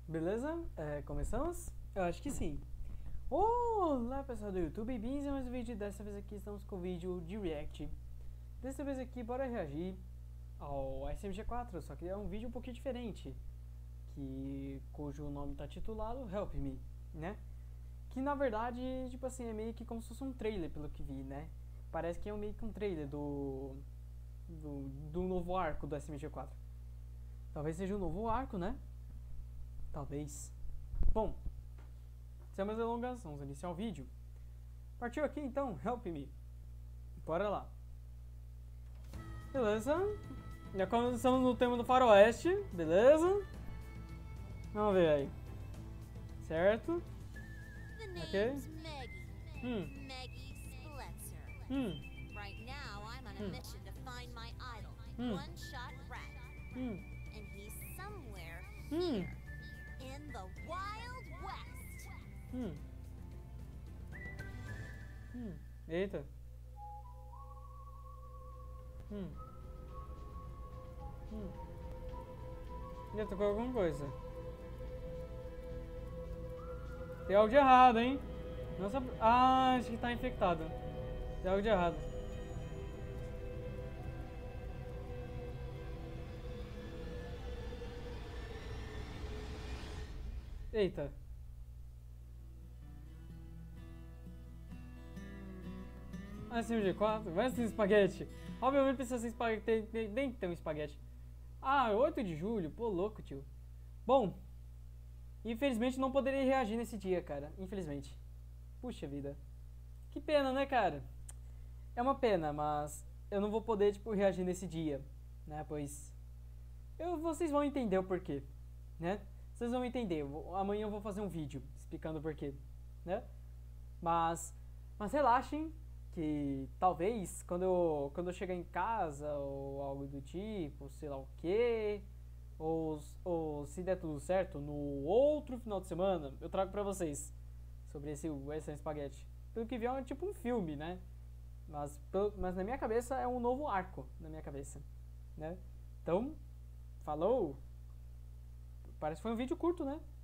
Beleza? Começamos? Eu acho que sim. Olá pessoal do YouTube, bem-vindos a mais um vídeo. Dessa vez aqui estamos com o vídeo de React. Dessa vez aqui, bora reagir ao SMG4, só que é um vídeo um pouquinho diferente, cujo nome está titulado Help Me, né? Que na verdade, tipo assim, é meio que como se fosse um trailer, pelo que vi, né? Parece que é meio que um trailer do novo arco do SMG4. Talvez seja um novo arco, né? Talvez. Bom, sem mais delongas, vamos iniciar o vídeo. Partiu aqui então, Help Me. Bora lá. Beleza. Já começamos no tema do faroeste, beleza? Vamos ver aí. Certo? Ok. Maggie Spletzer. Right now, I'm on a mission to find my idol, One Shot Rat. And he's somewhere here in the Wild West. Eita. Já tocou alguma coisa. Tem algo de errado, hein? Nossa. Ah, acho que tá infectado. Tem algo de errado. Eita. SMG4? Vai ser espaguete. Obviamente precisa ser espaguete. Nem tem um espaguete. Ah, 8 de julho? Pô, louco, tio. Bom, infelizmente não poderei reagir nesse dia, cara. Infelizmente. Puxa vida. Que pena, né, cara? É uma pena, mas eu não vou poder, tipo, reagir nesse dia, né? Pois vocês vão entender o porquê, né? Vocês vão entender. Amanhã eu vou fazer um vídeo explicando o porquê, né? Mas relaxem que talvez quando eu chegar em casa ou algo do tipo, sei lá o quê, ou se der tudo certo, no outro final de semana eu trago pra vocês sobre esse Western Spaghetti. Pelo que viu é tipo um filme, né? Mas na minha cabeça é um novo arco na minha cabeça, né? Então, falou! Parece que foi um vídeo curto, né?